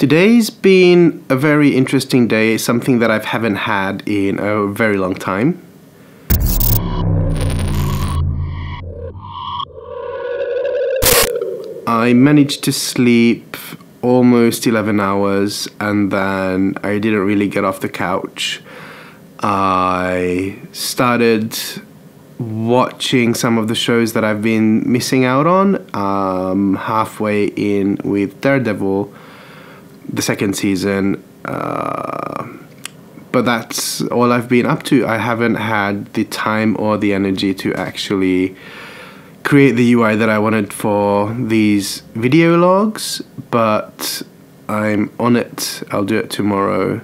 Today's been a very interesting day, something that I haven't had in a very long time. I managed to sleep almost 11 hours and then I didn't really get off the couch. I started watching some of the shows that I've been missing out on, halfway in with Daredevil, the second season, but that's all I've been up to. I haven't had the time or the energy to actually create the UI that I wanted for these video logs, but I'm on it. I'll do it tomorrow.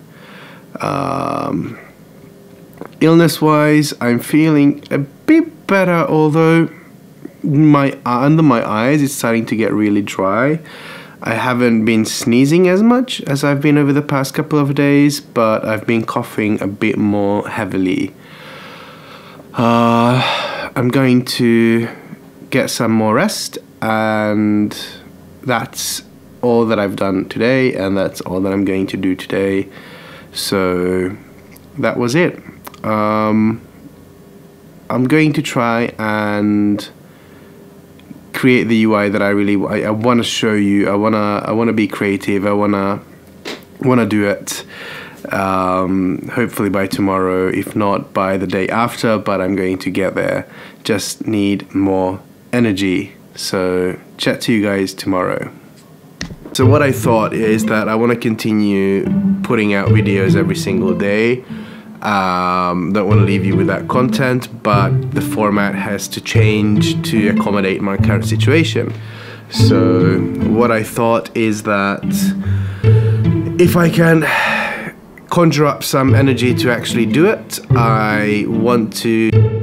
Illness-wise, I'm feeling a bit better, although under my eyes it's starting to get really dry. I haven't been sneezing as much as I've been over the past couple of days, but I've been coughing a bit more heavily. I'm going to get some more rest, and that's all that I've done today, and that's all that I'm going to do today. So that was it. I'm going to try and create the UI that I want to show you. I wanna be creative. I wanna do it. Hopefully by tomorrow, if not by the day after, but I'm going to get there. Just need more energy. So chat to you guys tomorrow. So what I thought is that I want to continue putting out videos every single day. Don't want to leave you with that content, but the format has to change to accommodate my current situation. So what I thought is that if I can conjure up some energy to actually do it, I want to